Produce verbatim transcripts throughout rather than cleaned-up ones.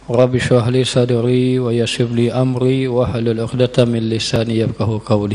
Rabbi shrah li sadri wa yassir li amri wa hlul 'uqdatam min lisani yafqahu qawli.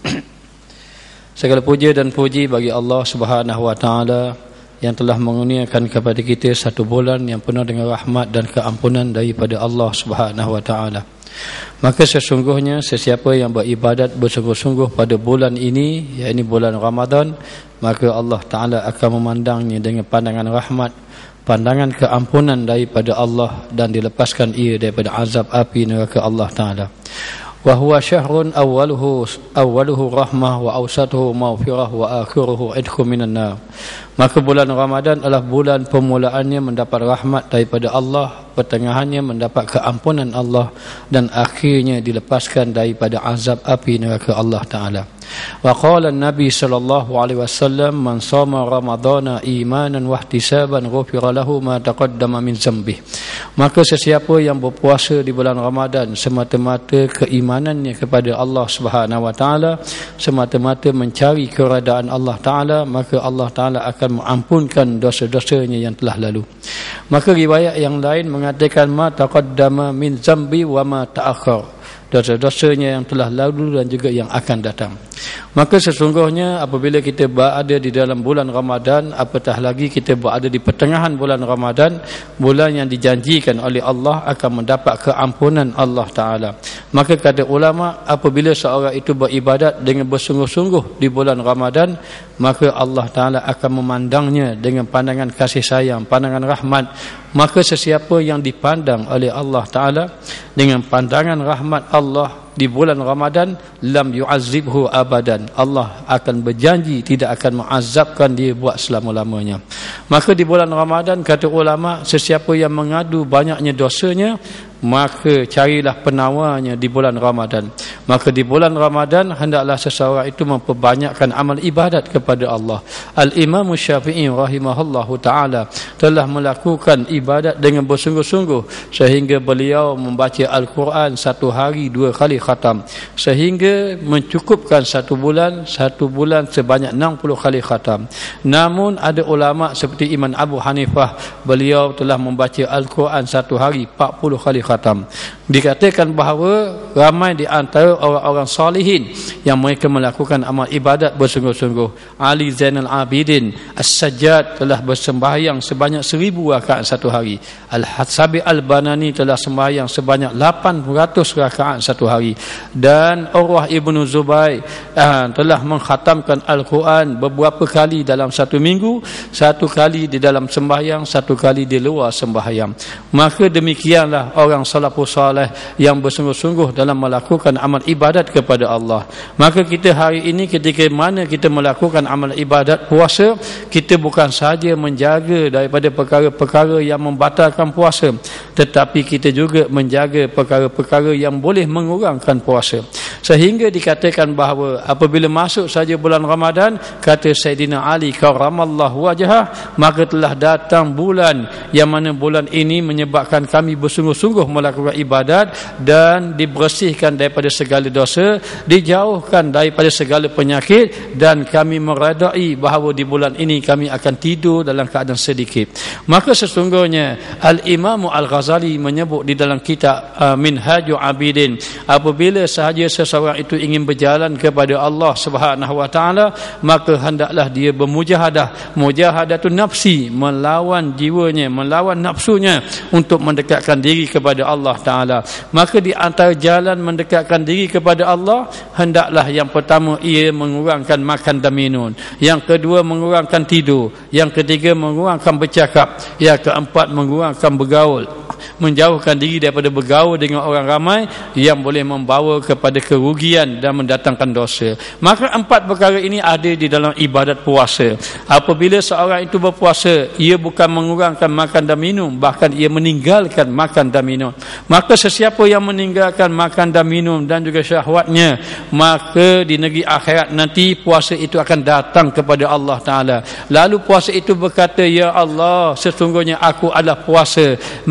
Segala puja dan puji bagi Allah Subhanahu wa taala yang telah mengurniakan kepada kita satu bulan yang penuh dengan rahmat dan keampunan daripada Allah Subhanahu wa taala. Maka sesungguhnya sesiapa yang beribadat bersungguh-sungguh pada bulan ini, iaitu bulan Ramadan, maka Allah taala akan memandangnya dengan pandangan rahmat, pandangan keampunan daripada Allah, dan dilepaskan ia daripada azab api neraka Allah taala. Wa huwa syahrun awwaluhu awwaluhu rahmah wa awsatuhu maghfirah wa akhiruhu idkhul minan nar. Maka bulan Ramadan adalah bulan permulaannya mendapat rahmat daripada Allah, pertengahannya mendapat keampunan Allah, dan akhirnya dilepaskan daripada azab api neraka Allah taala. Wa qala an-nabi sallallahu alaihi wasallam, man shama ramadhana imanan wa ihtisaban ghufira lahu ma taqaddama min dzambi. Maka sesiapa yang berpuasa di bulan Ramadan semata-mata keimanannya kepada Allah Subhanahu wa taala, semata-mata mencari keredaan Allah taala, maka Allah taala akan mengampunkan dosa-dosanya yang telah lalu. Maka riwayat yang lain mengatakan ma taqaddama min dzambi wa ma ta'akhkhar, dosa-dosanya yang telah lalu dan juga yang akan datang. Maka sesungguhnya apabila kita berada di dalam bulan Ramadan, apatah lagi kita berada di pertengahan bulan Ramadan, bulan yang dijanjikan oleh Allah akan mendapat keampunan Allah Ta'ala. Maka kata ulama, apabila seorang itu beribadat dengan bersungguh-sungguh di bulan Ramadan, maka Allah Ta'ala akan memandangnya dengan pandangan kasih sayang, pandangan rahmat. Maka sesiapa yang dipandang oleh Allah Ta'ala dengan pandangan rahmat Allah di bulan Ramadan, lam yu'azzibhu abadan, Allah akan berjanji tidak akan mengazabkan dia buat selama-lamanya. Maka di bulan Ramadan, kata ulama, sesiapa yang mengadu banyaknya dosanya, maka carilah penawarnya di bulan Ramadan. Maka di bulan Ramadan hendaklah seseorang itu memperbanyakkan amal ibadat kepada Allah. Al-Imam Syafi'i rahimahullahu ta'ala telah melakukan ibadat dengan bersungguh-sungguh sehingga beliau membaca Al-Quran satu hari dua kali khatam, sehingga mencukupkan satu bulan satu bulan sebanyak enam puluh kali khatam. Namun ada ulama seperti Imam Abu Hanifah, beliau telah membaca Al-Quran satu hari empat puluh kali khatam. Dikatakan bahawa ramai di antara orang-orang salihin yang mereka melakukan amal ibadat bersungguh-sungguh. Ali Zainal Abidin As-Sajjad telah bersembahyang sebanyak seribu rakaat satu hari. Al-Hatsabi Al-Banani telah sembahyang sebanyak lapan ratus rakaat satu hari. Dan Urwah Ibnu Zubair uh, telah mengkhatamkan Al-Quran beberapa kali dalam satu minggu, satu kali di dalam sembahyang, satu kali di luar sembahyang. Maka demikianlah orang salafus saleh yang bersungguh-sungguh dalam melakukan amal ibadat kepada Allah. Maka kita hari ini ketika mana kita melakukan amal ibadat puasa, kita bukan sahaja menjaga daripada perkara-perkara yang membatalkan puasa, tetapi kita juga menjaga perkara-perkara yang boleh mengurangkan puasa. Sehingga dikatakan bahawa apabila masuk saja bulan Ramadan, kata Sayyidina Ali karramallahu wajhah, maka telah datang bulan yang mana bulan ini menyebabkan kami bersungguh-sungguh melakukan ibadat dan dibersihkan daripada segala dosa, dijauhkan daripada segala penyakit, dan kami meredai bahawa di bulan ini kami akan tidur dalam keadaan sedikit. Maka sesungguhnya Al-Imam Al-Ghazali menyebut di dalam kitab uh, Minhajul Abidin, apabila sahaja seseorang itu ingin berjalan kepada Allah Subhanahu wa taala, maka hendaklah dia bermujahadah. Mujahadatun nafsi, melawan jiwanya, melawan nafsunya untuk mendekatkan diri kepada Allah Ta'ala. Maka di antara jalan mendekatkan diri kepada Allah, hendaklah yang pertama ia mengurangkan makan dan minum, yang kedua mengurangkan tidur, yang ketiga mengurangkan bercakap, yang keempat mengurangkan bergaul, menjauhkan diri daripada bergaul dengan orang ramai yang boleh membawa kepada kerugian dan mendatangkan dosa. Maka empat perkara ini ada di dalam ibadat puasa. Apabila seorang itu berpuasa, ia bukan mengurangkan makan dan minum, bahkan ia meninggalkan makan dan minum. Maka sesiapa yang meninggalkan makan dan minum dan juga syahwatnya, maka di negeri akhirat nanti puasa itu akan datang kepada Allah Ta'ala. Lalu puasa itu berkata, ya Allah, sesungguhnya aku adalah puasa, mereka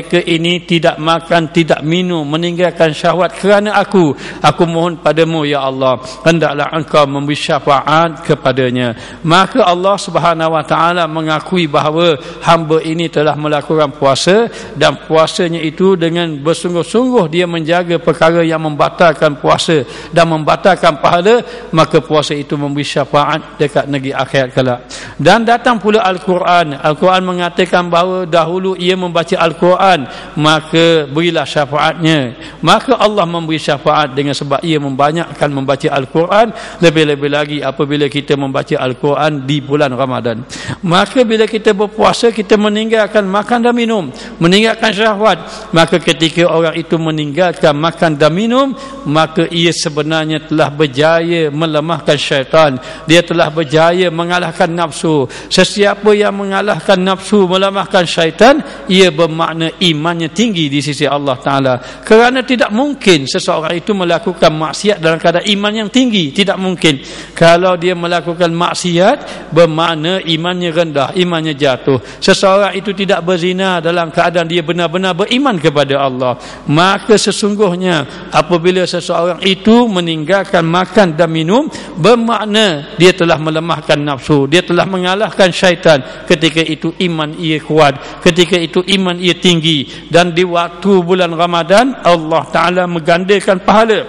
mereka ini tidak makan, tidak minum, meninggalkan syahwat kerana aku. Aku mohon padamu ya Allah, hendaklah engkau memberi syafaat kepadanya. Maka Allah Subhanahu wa taala mengakui bahawa hamba ini telah melakukan puasa, dan puasanya itu dengan bersungguh-sungguh dia menjaga perkara yang membatalkan puasa dan membatalkan pahala, maka puasa itu memberi syafaat dekat negeri akhirat kelak. Dan datang pula Al-Quran. Al-Quran mengatakan bahawa dahulu ia membaca Al-Quran, maka berilah syafaatnya. Maka Allah memberi syafaat dengan sebab ia membanyakkan membaca Al-Quran, lebih-lebih lagi apabila kita membaca Al-Quran di bulan Ramadan. Maka bila kita berpuasa, kita meninggalkan makan dan minum, meninggalkan syahwat, maka ketika orang itu meninggalkan makan dan minum, maka ia sebenarnya telah berjaya melemahkan syaitan. Dia telah berjaya mengalahkan nafsu. Sesiapa yang mengalahkan nafsu, melemahkan syaitan, ia bermakna imannya tinggi di sisi Allah Ta'ala. Kerana tidak mungkin seseorang itu melakukan maksiat dalam keadaan iman yang tinggi. Tidak mungkin. Kalau dia melakukan maksiat, bermakna imannya rendah, imannya jatuh. Seseorang itu tidak berzina dalam keadaan dia benar-benar beriman kepada Allah. Maka sesungguhnya apabila seseorang itu meninggalkan makan dan minum, bermakna dia telah melemahkan nafsu, dia telah mengalahkan syaitan. Ketika itu iman ia kuat, ketika itu iman ia tinggi. Dan di waktu bulan Ramadan, Allah Ta'ala menggandakan pahala.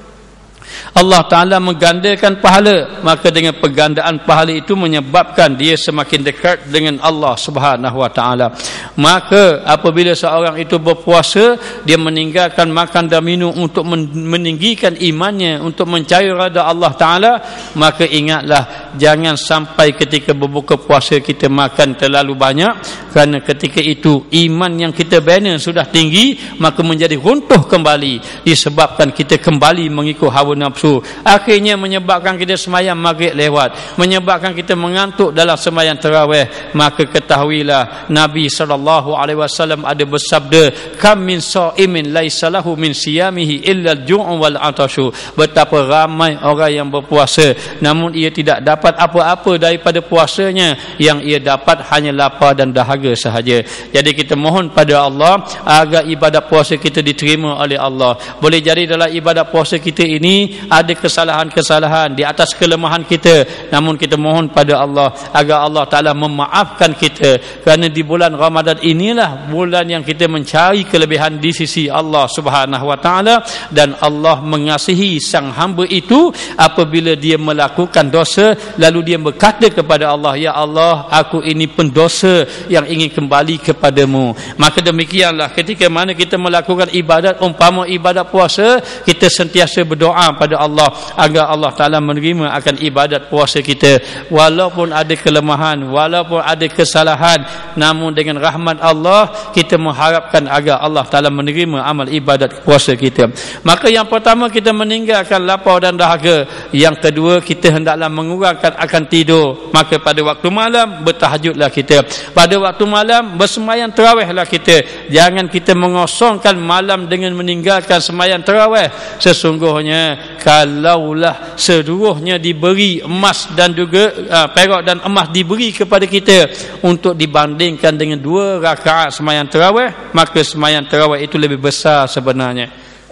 Allah Ta'ala menggandakan pahala. Maka dengan pergandaan pahala itu menyebabkan dia semakin dekat dengan Allah Subhanahu Wa Ta'ala. Maka apabila seorang itu berpuasa, dia meninggalkan makan dan minum untuk meninggikan imannya, untuk mencari redha Allah Ta'ala, maka ingatlah, jangan sampai ketika berbuka puasa kita makan terlalu banyak. Kerana ketika itu iman yang kita bina sudah tinggi, maka menjadi runtuh kembali, disebabkan kita kembali mengikut hawa nafsu. Akhirnya menyebabkan kita semayang maghrib lewat, menyebabkan kita mengantuk dalam semayang tarawih. Maka ketahuilah Nabi sallallahu alaihi wasallam ada bersabda, kam min shaimin laisa lahu min siyamihi illa al-ju'u wal 'atashu. Betapa ramai orang yang berpuasa namun ia tidak dapat apa-apa daripada puasanya, yang ia dapat hanya lapar dan dahaga sahaja. Jadi kita mohon pada Allah agar ibadat puasa kita diterima oleh Allah. Boleh jadi dalam ibadat puasa kita ini ada kesalahan-kesalahan di atas kelemahan kita, namun kita mohon pada Allah agar Allah Ta'ala memaafkan kita. Kerana di bulan Ramadan inilah bulan yang kita mencari kelebihan di sisi Allah Subhanahu Wa Ta'ala, dan Allah mengasihi sang hamba itu apabila dia melakukan dosa lalu dia berkata kepada Allah, ya Allah, aku ini pendosa yang ingin kembali kepadamu. Maka demikianlah ketika mana kita melakukan ibadat, umpama ibadat puasa, kita sentiasa berdoa pada Allah agar Allah Ta'ala menerima akan ibadat puasa kita. Walaupun ada kelemahan, walaupun ada kesalahan, namun dengan rahmat Allah kita mengharapkan agar Allah Ta'ala menerima amal ibadat puasa kita. Maka yang pertama, kita meninggalkan lapar dan dahaga. Yang kedua, kita hendaklah mengurangkan akan tidur. Maka pada waktu malam bertahajudlah kita, pada waktu malam bersemayang tarawihlah kita. Jangan kita mengosongkan malam dengan meninggalkan semayang tarawih. Sesungguhnya kalaulah seluruhnya diberi emas dan juga uh, perak dan emas diberi kepada kita untuk dibandingkan dengan dua rakaat semayang tarawih, maka semayang tarawih itu lebih besar sebenarnya.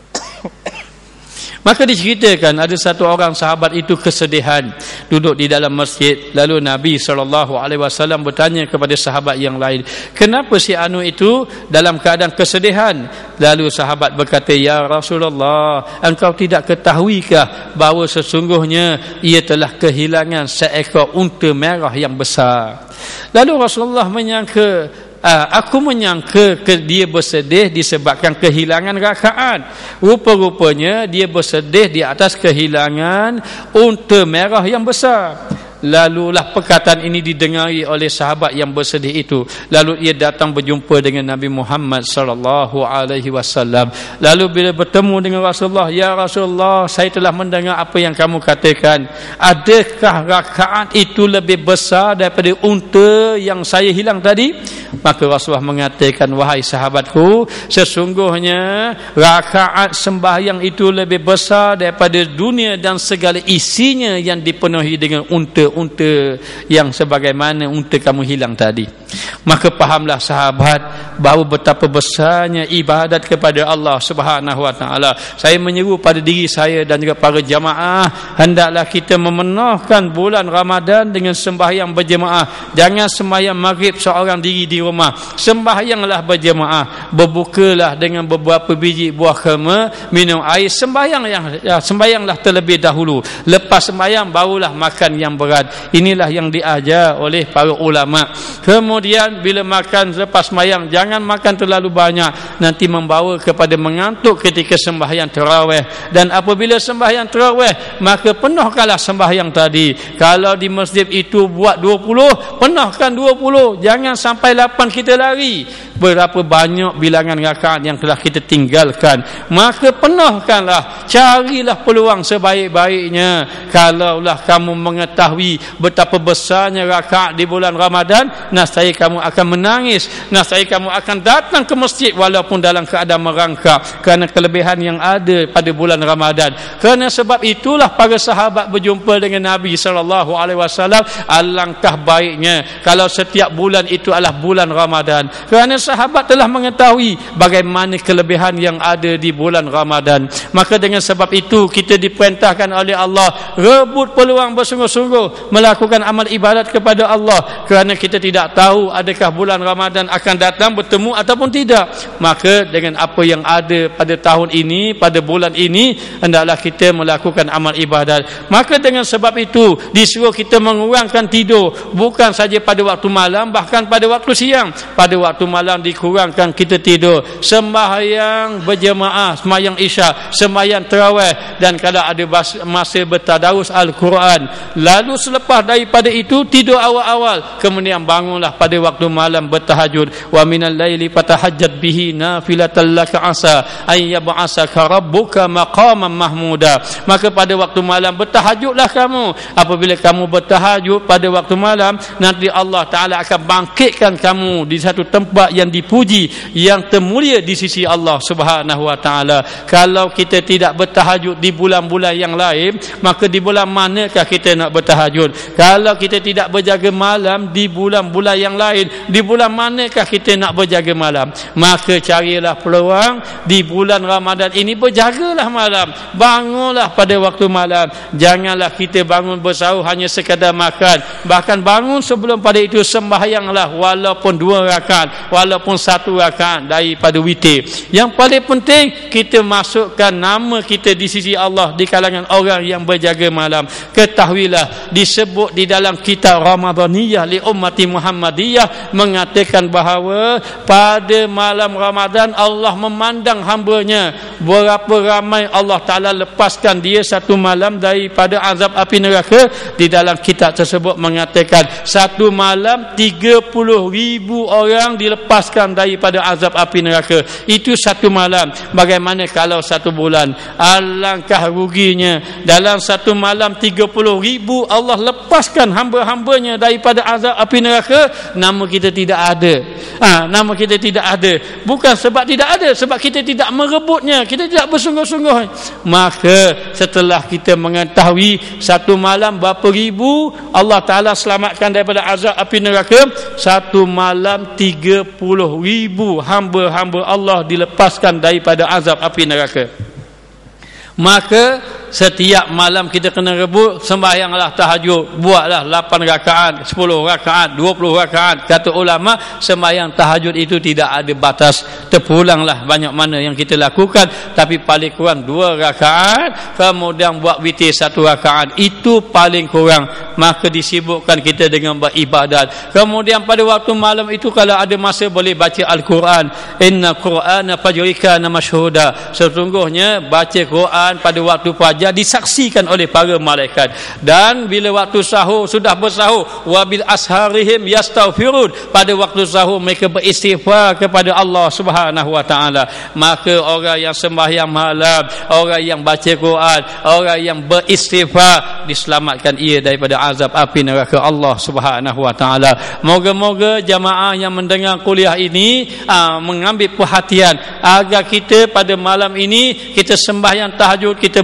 Maka diceritakan ada satu orang sahabat itu kesedihan duduk di dalam masjid. Lalu Nabi sallallahu alaihi wasallam bertanya kepada sahabat yang lain, kenapa si anu itu dalam keadaan kesedihan? Lalu sahabat berkata, ya Rasulullah, engkau tidak ketahuikah bahawa sesungguhnya ia telah kehilangan seekor unta merah yang besar? Lalu Rasulullah menyangka, Uh, aku menyangka ke dia bersedih disebabkan kehilangan rakaat. Rupa-rupanya dia bersedih di atas kehilangan unta merah yang besar. Lalulah perkataan ini didengari oleh sahabat yang bersedih itu. Lalu ia datang berjumpa dengan Nabi Muhammad sallallahu alaihi wasallam. Lalu bila bertemu dengan Rasulullah, ya Rasulullah, saya telah mendengar apa yang kamu katakan. Adakah rakaat itu lebih besar daripada unta yang saya hilang tadi? Maka Rasulullah mengatakan, wahai sahabatku, sesungguhnya rakaat sembahyang itu lebih besar daripada dunia dan segala isinya yang dipenuhi dengan unta unta yang sebagaimana unta kamu hilang tadi. Maka fahamlah sahabat bahawa betapa besarnya ibadat kepada Allah Subhanahu wa taala. Saya menyeru pada diri saya dan juga para jamaah, hendaklah kita memenuhkan bulan Ramadan dengan sembahyang berjemaah. Jangan sembahyang maghrib seorang diri di rumah. Sembahyanglah berjemaah. Berbukalah dengan beberapa biji buah kurma, minum air, sembahyang yang ya, sembahyanglah terlebih dahulu. Lepas sembahyang barulah makan yang berat. Inilah yang diajar oleh para ulama. Kemudian bila makan lepas sembahyang, jangan makan terlalu banyak, nanti membawa kepada mengantuk ketika sembahyang tarawih. Dan apabila sembahyang tarawih, maka penuhkanlah sembahyang tadi. Kalau di masjid itu buat dua puluh, penuhkan dua puluh. Jangan sampai lapan kita lari. Berapa banyak bilangan rakaat yang telah kita tinggalkan, maka penuhkanlah. Carilah peluang sebaik-baiknya. Kalaulah kamu mengetahui betapa besarnya rakaat di bulan Ramadan, nascaya kamu akan menangis, nascaya kamu akan datang ke masjid walaupun dalam keadaan merangkak, kerana kelebihan yang ada pada bulan Ramadan. Kerana sebab itulah para sahabat berjumpa dengan Nabi sallallahu alaihi wasallam. Alangkah baiknya kalau setiap bulan itu adalah bulan Ramadan, kerana sahabat telah mengetahui bagaimana kelebihan yang ada di bulan Ramadan. Maka dengan sebab itu kita diperintahkan oleh Allah rebut peluang bersungguh-sungguh melakukan amal ibadat kepada Allah, kerana kita tidak tahu adakah bulan Ramadan akan datang bertemu ataupun tidak. Maka dengan apa yang ada pada tahun ini, pada bulan ini, hendaklah kita melakukan amal ibadat. Maka dengan sebab itu disuruh kita mengurangkan tidur, bukan saja pada waktu malam, bahkan pada waktu siang. Pada waktu malam dikurangkan kita tidur, sembahyang berjemaah, sembahyang isyak, sembahyang tarawih, dan kalau ada masa bertadarus Al-Quran. Lalu selepas daripada itu tidur awal-awal, kemudian bangunlah pada waktu malam bertahajud. Wa minal laili fatahajjat bihi nafilatan laka asa ay yab'asaka rabbuka maqaman mahmuda. Maka pada waktu malam bertahajudlah kamu. Apabila kamu bertahajud pada waktu malam, nanti Allah Ta'ala akan bangkitkan kamu di satu tempat yang dipuji, yang termulia di sisi Allah Subhanahu wa taala. Kalau kita tidak bertahajud di bulan-bulan yang lain, maka di bulan manakah kita nak bertahajud? Kalau kita tidak berjaga malam di bulan-bulan yang lain, di bulan manakah kita nak berjaga malam? Maka carilah peluang di bulan Ramadan ini, berjagalah malam, bangunlah pada waktu malam. Janganlah kita bangun bersahur hanya sekadar makan, bahkan bangun sebelum pada itu sembahyanglah walaupun dua rakaat, walaupun satu rakaat daripada witir. Yang paling penting kita masukkan nama kita di sisi Allah di kalangan orang yang berjaga malam. Ketahuilah disebut di dalam kitab Ramadaniyah li ummati Muhammadiyah mengatakan bahawa pada malam Ramadan Allah memandang hamba-Nya. Berapa ramai Allah Ta'ala lepaskan dia satu malam daripada azab api neraka. Di dalam kitab tersebut mengatakan satu malam tiga puluh ribu orang dilepaskan daripada azab api neraka. Itu satu malam. Bagaimana kalau satu bulan? Alangkah ruginya. Dalam satu malam tiga puluh ribu Allah lepaskan hamba-hambanya daripada azab api neraka. Nama kita tidak ada. Ha, nama kita tidak ada. Bukan sebab tidak ada, sebab kita tidak merebutnya, kita tidak bersungguh-sungguh. Maka setelah kita mengetahui satu malam berapa ribu Allah Ta'ala selamatkan daripada azab api neraka, satu malam tiga puluh ribu hamba-hamba Allah dilepaskan daripada azab api neraka. Maka setiap malam kita kena rebut, sembahyanglah tahajud, buatlah lapan rakaat, sepuluh rakaat, dua puluh rakaat. Kata ulama, sembahyang tahajud itu tidak ada batas. Terpulanglah banyak mana yang kita lakukan, tapi paling kurang dua rakaat, kemudian buat witir satu rakaat, itu paling kurang. Maka disibukkan kita dengan beribadat. Kemudian pada waktu malam itu kalau ada masa boleh baca Al-Quran. Inna Qur'ana fajrika masyhuda. Sesungguhnya baca Quran pada waktu pagi disaksikan oleh para malaikat. Dan bila waktu sahur sudah bersahur, wabil asharihim yastaghfirun, pada waktu sahur mereka beristighfar kepada Allah Subhanahu wa taala. Maka orang yang sembahyang malam, orang yang baca Quran, orang yang beristighfar, diselamatkan ia daripada azab api neraka Allah Subhanahu wa taala. Moga-moga jamaah yang mendengar kuliah ini aa, mengambil perhatian agar kita pada malam ini kita sembahyang tahajud, kita berzikir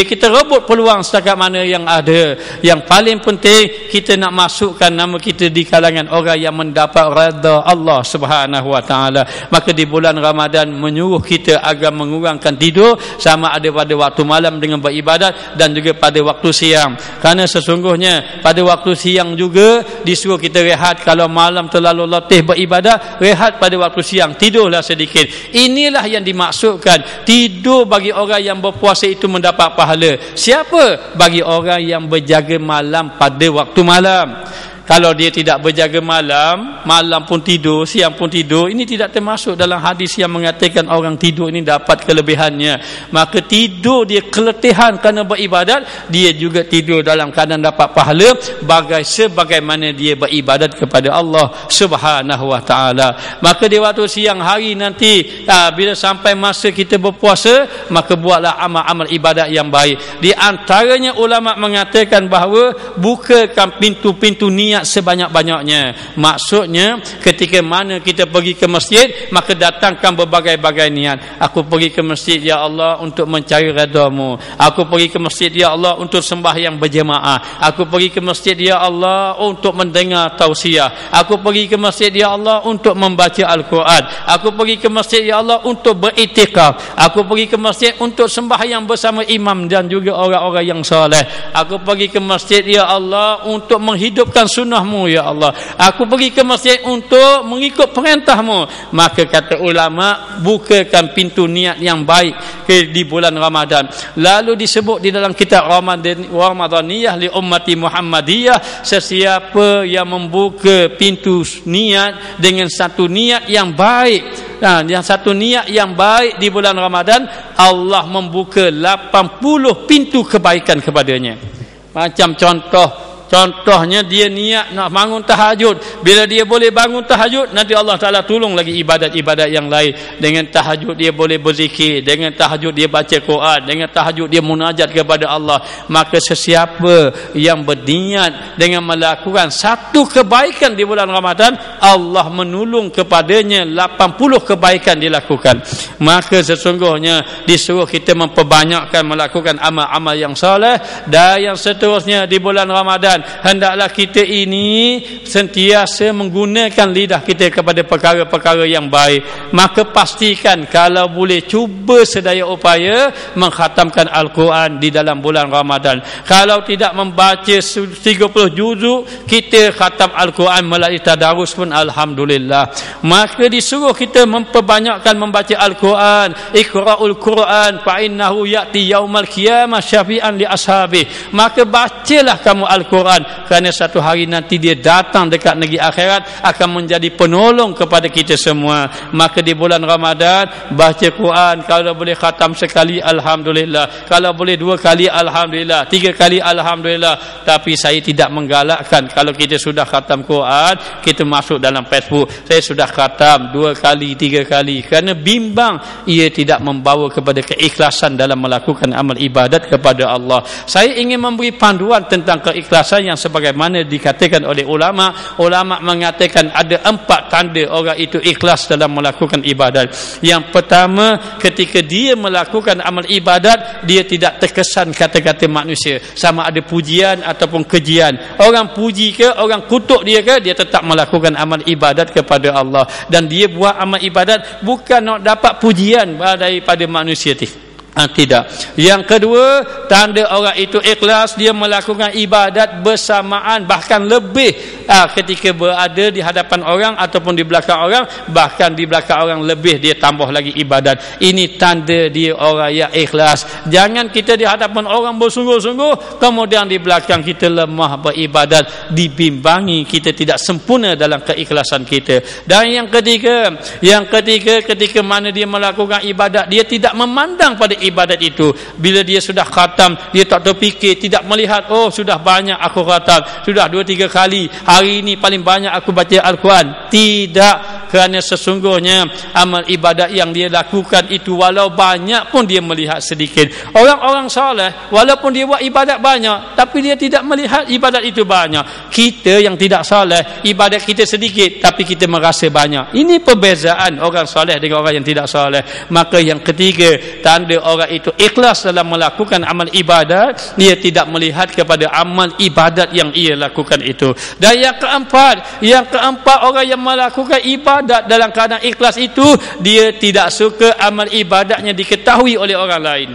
Dia kita rebut peluang setakat mana yang ada. Yang paling penting kita nak masukkan nama kita di kalangan orang yang mendapat redha Allah Subhanahu wa taala. Maka di bulan Ramadan menyuruh kita agar mengurangkan tidur, sama ada pada waktu malam dengan beribadat dan juga pada waktu siang. Kerana sesungguhnya pada waktu siang juga disuruh kita rehat. Kalau malam terlalu letih beribadat, rehat pada waktu siang, tidurlah sedikit. Inilah yang dimaksudkan tidur bagi orang yang berpuasa itu mendapat pahala. Siapa? Bagi orang yang berjaga malam pada waktu malam. Kalau dia tidak berjaga malam, malam pun tidur, siang pun tidur, ini tidak termasuk dalam hadis yang mengatakan orang tidur ini dapat kelebihannya. Maka tidur dia keletihan kerana beribadat, dia juga tidur dalam keadaan dapat pahala bagai sebagaimana dia beribadat kepada Allah Subhanahu wa taala. Maka di waktu siang hari nanti, aa, bila sampai masa kita berpuasa, maka buatlah amal-amal ibadat yang baik. Di antaranya ulama mengatakan bahawa bukakan pintu-pintu niat sebanyak-banyaknya. Maksudnya ketika mana kita pergi ke masjid, maka datangkan berbagai-bagai niat. Aku pergi ke masjid ya Allah untuk mencari redha-Mu. Aku pergi ke masjid ya Allah untuk sembahyang berjemaah. Aku pergi ke masjid ya Allah untuk mendengar tausiah. Aku pergi ke masjid ya Allah untuk membaca Al-Quran. Aku pergi ke masjid ya Allah untuk beriktikaf. Aku pergi ke masjid untuk sembahyang bersama imam dan juga orang-orang yang soleh. Aku pergi ke masjid ya Allah untuk menghidupkan sunnah-Mu ya Allah. Aku pergi ke masjid untuk mengikut perintah-Mu. Maka kata ulama, bukakan pintu niat yang baik ke di bulan Ramadan. Lalu disebut di dalam kitab Ramadan Ramadaniyah li ummati Muhammadiyah, sesiapa yang membuka pintu niat dengan satu niat yang baik. Nah, yang satu niat yang baik di bulan Ramadan, Allah membuka lapan puluh pintu kebaikan kepadanya. Macam contoh Contohnya dia niat nak bangun tahajud. Bila dia boleh bangun tahajud, nanti Allah Ta'ala tolong lagi ibadat-ibadat yang lain. Dengan tahajud dia boleh berzikir, dengan tahajud dia baca Quran, dengan tahajud dia munajat kepada Allah. Maka sesiapa yang berniat dengan melakukan satu kebaikan di bulan Ramadan, Allah menolong kepadanya lapan puluh kebaikan dilakukan. Maka sesungguhnya disuruh kita memperbanyakkan melakukan amal-amal yang soleh. Dan yang seterusnya di bulan Ramadan, hendaklah kita ini sentiasa menggunakan lidah kita kepada perkara-perkara yang baik. Maka pastikan kalau boleh cuba sedaya upaya mengkhatamkan Al-Quran di dalam bulan Ramadan. Kalau tidak membaca tiga puluh juzuk, kita khatam Al-Quran melalui tadarus pun alhamdulillah. Maka disuruh kita memperbanyakkan membaca Al-Quran. Iqra'ul Quran fa innahu ya'ti yaumal qiyamah syafi'an li ashabi. Maka bacalah kamu Al-Quran, kerana satu hari nanti dia datang dekat negeri akhirat akan menjadi penolong kepada kita semua. Maka di bulan Ramadan baca Quran, kalau boleh khatam sekali alhamdulillah, kalau boleh dua kali alhamdulillah, tiga kali alhamdulillah. Tapi saya tidak menggalakkan kalau kita sudah khatam Quran kita masuk dalam Facebook, saya sudah khatam dua kali tiga kali, kerana bimbang ia tidak membawa kepada keikhlasan dalam melakukan amal ibadat kepada Allah. Saya ingin memberi panduan tentang keikhlasan yang sebagaimana dikatakan oleh ulama. Ulama mengatakan ada empat tanda orang itu ikhlas dalam melakukan ibadat. Yang pertama, ketika dia melakukan amal ibadat, dia tidak terkesan kata-kata manusia, sama ada pujian ataupun kejian. Orang puji ke, orang kutuk dia ke, dia tetap melakukan amal ibadat kepada Allah. Dan dia buat amal ibadat bukan nak dapat pujian daripada manusia. Ah, tidak. Yang kedua, tanda orang itu ikhlas, dia melakukan ibadat bersamaan, bahkan lebih ah, ketika berada di hadapan orang ataupun di belakang orang, bahkan di belakang orang lebih dia tambah lagi ibadat. Ini tanda dia orang yang ikhlas. Jangan kita di hadapan orang bersungguh-sungguh, kemudian di belakang kita lemah beribadat, dibimbangi kita tidak sempurna dalam keikhlasan kita. Dan yang ketiga, yang ketiga ketika mana dia melakukan ibadat, dia tidak memandang pada ibadat itu. Bila dia sudah khatam, dia tak terfikir, tidak melihat, oh sudah banyak aku khatam, sudah dua tiga kali, hari ini paling banyak aku baca Al-Quran. Tidak. kerana sesungguhnya amal ibadat yang dia lakukan itu walau banyak pun dia melihat sedikit. Orang-orang soleh walaupun dia buat ibadat banyak tapi dia tidak melihat ibadat itu banyak. Kita yang tidak soleh ibadat kita sedikit tapi kita merasa banyak. Ini perbezaan orang soleh dengan orang yang tidak soleh. Maka yang ketiga, tanda orang itu ikhlas dalam melakukan amal ibadat, dia tidak melihat kepada amal ibadat yang ia lakukan itu. Dan yang keempat, yang keempat orang yang melakukan ibadat dalam keadaan ikhlas itu, dia tidak suka amal ibadatnya diketahui oleh orang lain.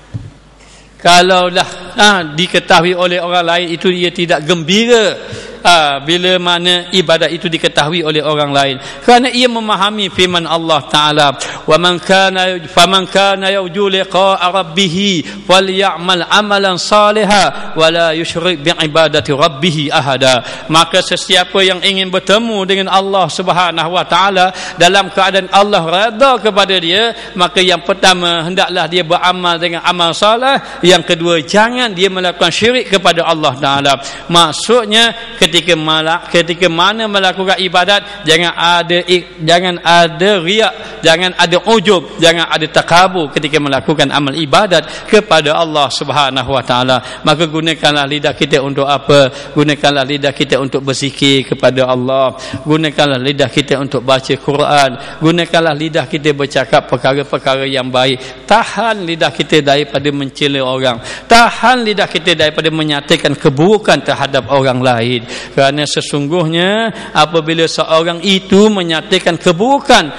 Kalaulah ha, diketahui oleh orang lain itu dia tidak gembira ha, bila mana ibadat itu diketahui oleh orang lain, kerana ia memahami firman Allah Taala, wa man kana faman kana yarju liqa'a rabbih falyamal amalan salihan wa la yusyrik bi ibadati rabbih ahada. Maka sesiapa yang ingin bertemu dengan Allah Subhanahu wa taala dalam keadaan Allah redha kepada dia, maka yang pertama hendaklah dia beramal dengan amal saleh, yang kedua jangan dia melakukan syirik kepada Allah Taala. Maksudnya ketika malak ketika mana melakukan ibadat, jangan ada jangan ada riak, jangan ada ujub, jangan ada takabur ketika melakukan amal ibadat kepada Allah Subhanahu wa taala. Maka gunakanlah lidah kita untuk apa? Gunakanlah lidah kita untuk berzikir kepada Allah. Gunakanlah lidah kita untuk baca Quran. Gunakanlah lidah kita bercakap perkara-perkara yang baik. Tahan lidah kita daripada mencela orang. Tahan lidah kita daripada menyatakan keburukan terhadap orang lain. Kerana sesungguhnya apabila seorang itu menyatakan keburukan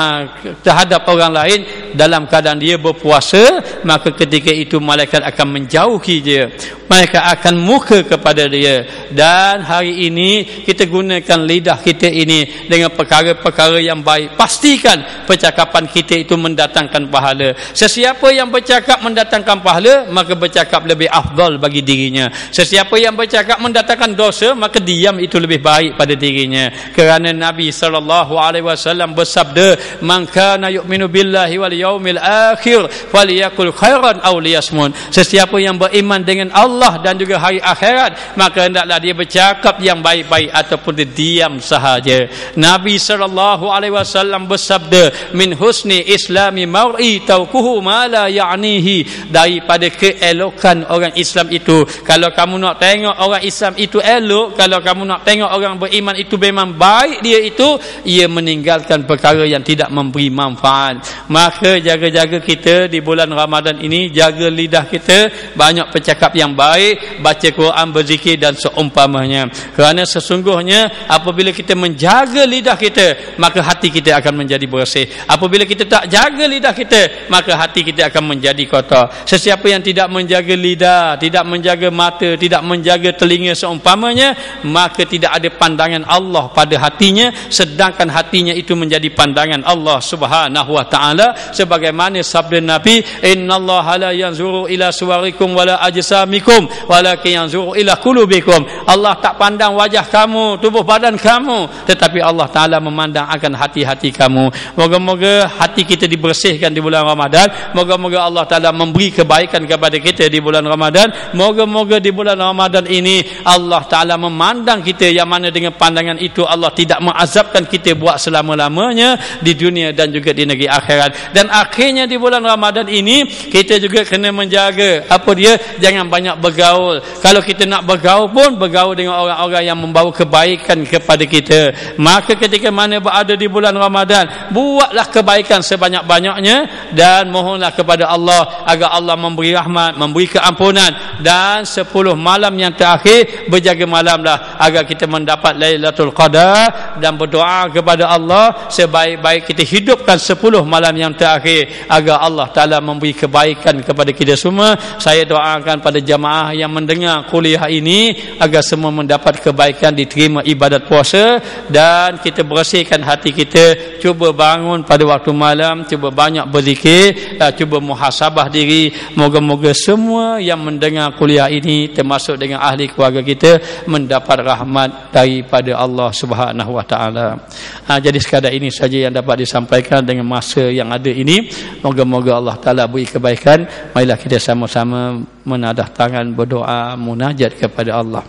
terhadap orang lain dalam keadaan dia berpuasa, maka ketika itu malaikat akan menjauhi dia, malaikat akan muka kepada dia. Dan hari ini kita gunakan lidah kita ini dengan perkara-perkara yang baik. Pastikan percakapan kita itu mendatangkan pahala. Sesiapa yang bercakap mendatangkan pahala, maka bercakap lebih afdal bagi dirinya. Sesiapa yang bercakap mendatangkan dosa, maka diam itu lebih baik pada dirinya. Kerana Nabi sallallahu alaihi wasallam bersabda, man kana yu'minu billahi wal yaumil akhir falyakul khairan aw liyasmun. Sesiapa yang beriman dengan Allah dan juga hari akhirat, maka hendaklah dia bercakap yang baik-baik ataupun dia diam sahaja. Nabi sallallahu alaihi wasallam bersabda, min husni islami mar'i tauquhu ma la ya'nihi. Daripada keelokan orang Islam itu, kalau kamu nak tengok orang Islam itu elok, kalau kamu nak tengok orang beriman itu memang baik dia itu, ia meninggalkan perkara yang tidak memberi manfaat. Maka jaga-jaga kita di bulan Ramadan ini, jaga lidah kita, banyak bercakap yang baik, baca Quran, berzikir dan seumpamanya. Kerana sesungguhnya apabila kita menjaga lidah kita, maka hati kita akan menjadi bersih. Apabila kita tak jaga lidah kita, maka hati kita akan menjadi kotor. Sesiapa yang tidak menjaga lidah, tidak menjaga mata, tidak menjaga telinga seumpamanya, maka tidak ada pandangan Allah pada hatinya, sedangkan hatinya itu menjadi pandangan Allah Subhanahu wa taala, sebagaimana sabda Nabi, innallaha la yanzuru ila suwarikum wala ajsamikum walakin yanzuru ila qulubikum. Allah tak pandang wajah kamu, tubuh badan kamu, tetapi Allah taala memandang akan hati-hati kamu. Moga-moga hati kita dibersihkan di bulan Ramadan. Moga-moga Allah taala memberi kebaikan kepada kita di bulan Ramadan. Moga-moga di bulan Ramadan ini Allah taala memandang kita, yang mana dengan pandangan itu Allah tidak mengazabkan kita buat selama-lamanya di dunia dan juga di negeri akhirat. Dan akhirnya di bulan Ramadan ini kita juga kena menjaga apa dia, jangan banyak bergaul. Kalau kita nak bergaul pun bergaul dengan orang-orang yang membawa kebaikan kepada kita. Maka ketika mana berada di bulan Ramadan, buatlah kebaikan sebanyak-banyaknya dan mohonlah kepada Allah agar Allah memberi rahmat, memberi keampunan. Dan sepuluh malam yang terakhir, berjaga malamlah agar kita mendapat Lailatul Qadar, dan berdoa kepada Allah sebaik-baik kita hidupkan sepuluh malam yang terakhir agar Allah Ta'ala memberi kebaikan kepada kita semua. Saya doakan pada jamaah yang mendengar kuliah ini agar semua mendapat kebaikan, diterima ibadat puasa, dan kita bersihkan hati kita. Cuba bangun pada waktu malam, cuba banyak berzikir, cuba muhasabah diri. Moga-moga semua yang mendengar kuliah ini, termasuk dengan ahli keluarga kita, mendapat rahmat daripada Allah Subhanahu wa taala. Ha, jadi sekadar ini saja yang dapat disampaikan dengan masa yang ada ini. Moga-moga Allah Taala beri kebaikan. Marilah kita sama-sama menadah tangan, berdoa, munajat kepada Allah.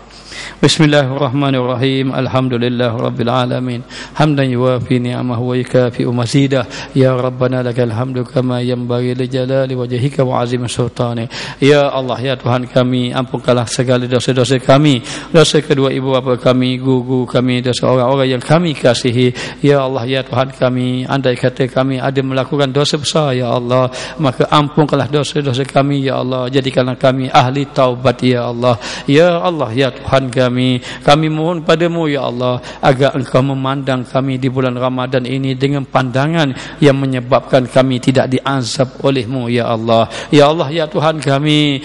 Bismillahirrahmanirrahim. Alhamdulillah rabbil alamin. Hamdan yuwafi ni'amahu wa yukafi mazidah. Ya Rabbana lakal hamdu kama yanbaghi li jalali wajhika wa azimi sultani. Ya Allah, ya Tuhan kami, ampunkanlah segala dosa-dosa kami, dosa kedua ibu bapa kami, guru kami, dosa orang-orang yang kami kasihi. Ya Allah, ya Tuhan kami, andai kata kami ada melakukan dosa besar, ya Allah, maka ampunkanlah dosa-dosa kami, ya Allah. Jadikanlah kami ahli taubat, ya Allah. Ya Allah, ya Tuhan kami, kami mohon padamu, ya Allah, agar Engkau memandang kami di bulan Ramadan ini dengan pandangan yang menyebabkan kami tidak diazab olehmu, ya Allah. Ya Allah, ya Tuhan kami,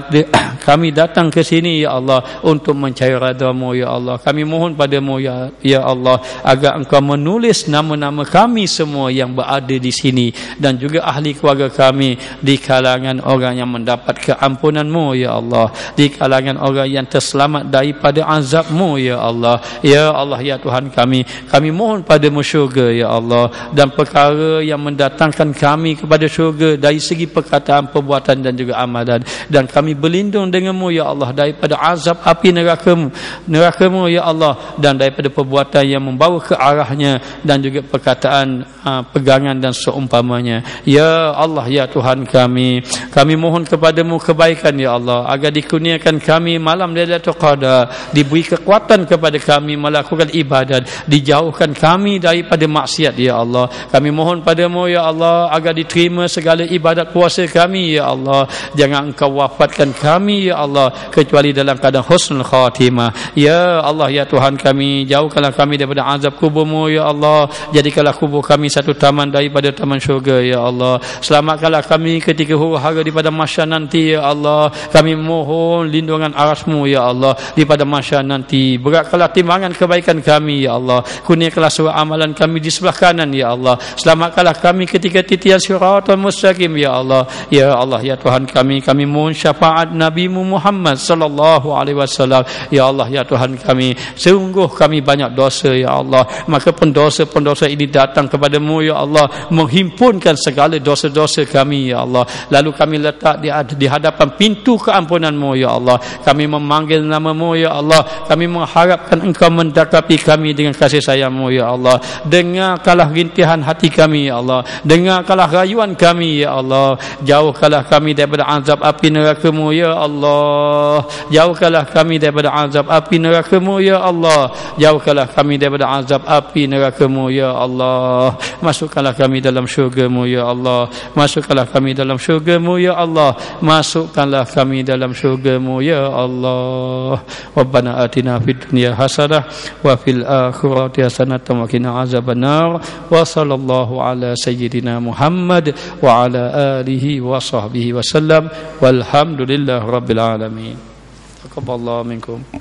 kami datang ke sini, ya Allah, untuk mencari redha-Mu, ya Allah. Kami mohon padamu, ya, ya Allah, agar Engkau menulis nama-nama kami semua yang berada di sini dan juga ahli keluarga kami di kalangan orang yang mendapat keampunan-Mu, ya Allah, di kalangan orang yang terselamat daripada azab-Mu, ya Allah. Ya Allah, ya Tuhan kami, kami mohon padamu syurga, ya Allah, dan perkara yang mendatangkan kami kepada syurga dari segi perkataan, perbuatan dan juga amalan, dan kami berlindung denganmu, ya Allah, daripada azab api neraka-Mu, neraka-Mu, ya Allah, dan daripada perbuatan yang membawa ke arahnya dan juga perkataan, uh, pegangan dan seumpamanya. Ya Allah, ya Tuhan kami, kami mohon kepadamu kebaikan, ya Allah, agar dikurniakan kami malam Lailatul Qadar, diberi kekuatan kepada kami melakukan ibadat, dijauhkan kami daripada maksiat, ya Allah. Kami mohon padamu, ya Allah, agar diterima segala ibadat puasa kami, ya Allah. Jangan Engkau wafatkan kami, ya Allah, kecuali dalam keadaan husnul khatimah. Ya Allah, ya Tuhan kami, jauhkanlah kami daripada azab kubur-Mu, ya Allah. Jadikanlah kubur kami satu taman daripada taman syurga, ya Allah. Selamatkanlah kami ketika huru-hara daripada mahsyar nanti, ya Allah. Kami mohon lindungan aras-Mu, ya Allah, daripada mahsyar nanti. Beratkanlah timbangan kebaikan kami, ya Allah. Kurniakanlah surah amalan kami di sebelah kanan, ya Allah. Selamatkanlah kami ketika titian siratal mustaqim, ya Allah. Ya Allah, ya Tuhan kami, kami mohon syafaat Nabi-Mu Muhammad sallallahu alaihi wasallam. Ya Allah, ya Tuhan kami, sungguh kami banyak dosa, ya Allah. Maka pendosa-pendosa ini datang kepadamu, ya Allah, menghimpunkan segala dosa-dosa kami, ya Allah. Lalu kami letak di, di hadapan pintu keampunan-Mu, ya Allah. Kami memanggil nama-Mu, ya Allah. Kami mengharapkan Engkau mendakapi kami dengan kasih sayang-Mu, ya Allah. Dengarkanlah rintihan hati kami, ya Allah. Dengarkanlah rayuan kami, ya Allah. Jauhkanlah kami daripada azab api neraka-Mu, ya Allah. Jauhkanlah kami daripada azab api neraka-Mu, ya Allah. Jauhkanlah kami daripada azab api neraka-Mu, ya Allah. Masukkanlah kami dalam syurga-Mu, ya Allah. Masukkanlah kami dalam syurga-Mu, ya Allah. Masukkanlah kami dalam syurga-Mu, ya Allah. Rabbana atina fid dunya hasanah wa fil akhirati hasanah wa qina azabannar. Wa sallallahu ala sayyidina Muhammad wa ala alihi wa sahbihi wasallam. Walhamdulillah rabbil alamin. Taqabbalallahu minkum.